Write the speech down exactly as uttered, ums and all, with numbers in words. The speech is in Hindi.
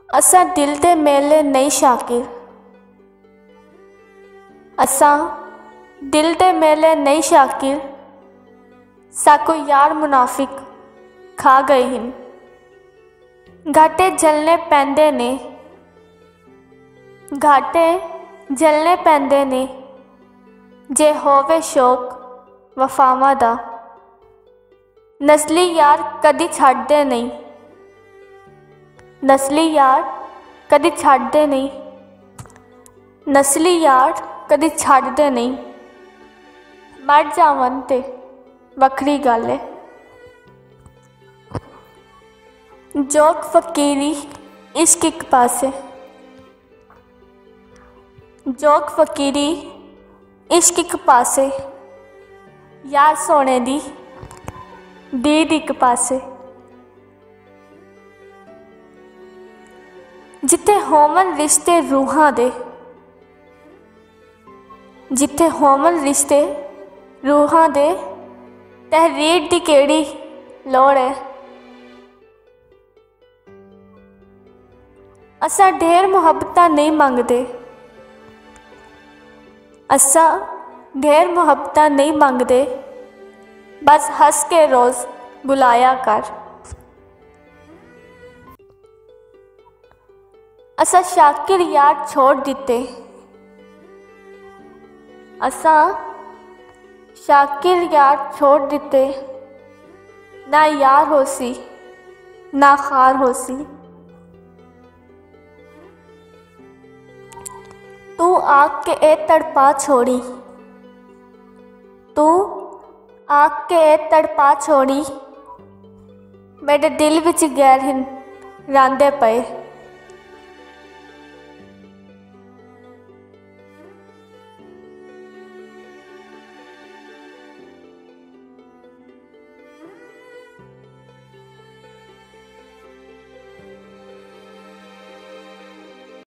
असा दिल दे मेले नहीं शाकिर, असा दिल दे मेले नहीं शाकिर, साको यार मुनाफिक खा गए हिन। घाटे झलने पैंदे ने, घाटे झलने पैंदे ने, जे होवे शौक वफावां दा। नस्ली यार कदी छड्डदे नहीं, नस्ली यार कदी छड्डदे नहीं, नस्ली यार कदी छड्डदे नहीं। मर जावन ते वखरी गल है। जोक फकीरी इश्क इक पासे, जोक फकीरी इश्क इक पासे, यार सोने दी दीद इक पासे। जिथे होमन रिश्ते रूहां दे, जिथे होमन रिश्ते रूहां दे, तहरीर दी केड़ी लोड़ है। असा ढेर मुहब्बतां नहीं मंगदे, असा ढेर मुहब्बतां नहीं मंगदे, बस हंस के रोज बुलाया कर। असा शाकिर यार छोड़ दिते, असा शाकिर यार छोड़ दिते, ना यार होसी ना खार होसी। तू आग के ए तड़पा छोड़ी, तू आग के ए तड़पा छोड़ी, मेरे दिल विच गैर हिन रांदे पए।